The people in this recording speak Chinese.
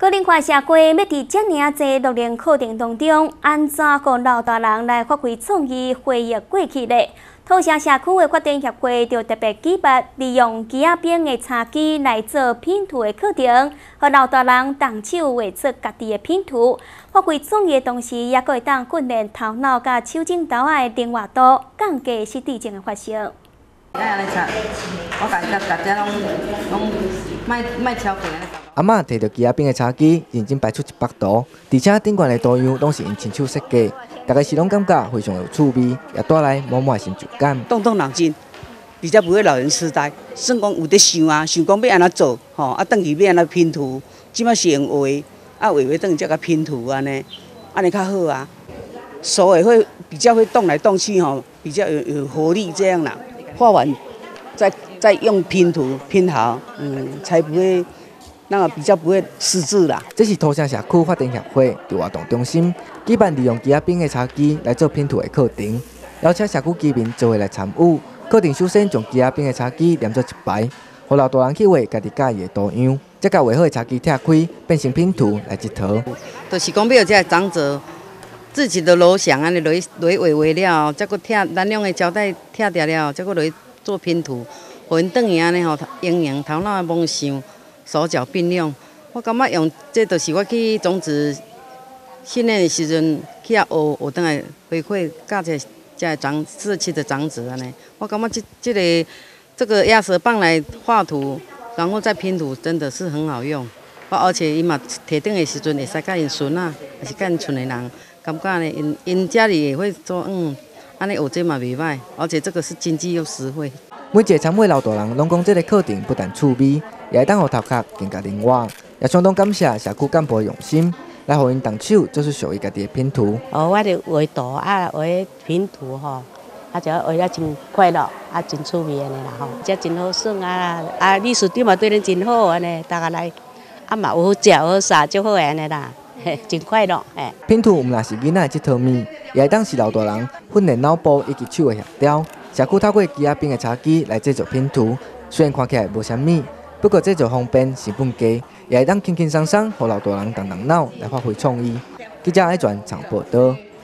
高龄化社会要伫遮尔济6年课程当中，安怎互老大人来发挥创意，回忆过去呢？土城社区的发展协会就特别举办利用机仔边的茶几来做拼图的课程，和老大人动手画出家己的拼图，发挥创意的同时，也会当训练头脑甲手指头仔的灵活度，降低失智症的发生。 安尼插，我家大家拢莫超过安尼。 阿嬷摕着机仔边的茶几，认真摆出一幅图，而且顶悬的图样拢是因亲手设计，大家是拢感觉非常有趣味，也带来满满的成就感。 动脑筋，比较不会老人痴呆。算讲有在想啊，想讲要安怎做，吼，啊，转去要安怎拼图，即摆是用画，啊，画转去才甲拼图安尼较好啊。手也会比较会动来动去吼，比较有活力这样啦。画完再用拼图拼好，才不会那个比较不会失智啦。 这是土城社区发展协会伫活动中心举办利用机仔边的茶几来做拼图的课程，邀请社区居民做伙来参与。课程首先将机仔边的茶几连做一排，互老大人去画家己喜意的图样，再甲画好的茶几拆开，变成拼图来一套。 就是讲要有这长者自己的楼想安尼落画了，再搁拆咱用的胶带拆掉了，再搁落做拼图，互因转去安尼吼，营养头脑猛想，手脚并用。我感觉用这就是我去种子训练的时阵去遐学转来回馈教这社区的长者安尼。我感觉这个压舌棒来画图，然后再拼图，真的是很好用。而且伊嘛摕转的时阵会使甲因孙啊，还是甲因村的人。感觉呢，因家里也会说，安尼学这嘛袂歹，而且这个是经济又实惠。 每一个参会老大人拢讲，这个课程不但趣味，也会当互头壳更加灵活，也相当感谢社区干部的用心，来互因动手做出属于家己的拼图。 我就画图啊，画拼图吼，啊就画了真快乐，啊真趣味安尼啦吼，这真好耍啊！啊，秘书长嘛对咱真好安尼，大家来啊嘛有好食有好耍，足好安尼啦。真快乐！ 拼图毋但是囡仔的这套物，也会当是老大人训练脑部以及手的协调。社区透过机仔边的茶几来制作拼图，虽然看起来无啥物，不过制作方便、成本低，也会当轻轻松松，互老大人动脑来发挥创意。记者爱转场报道。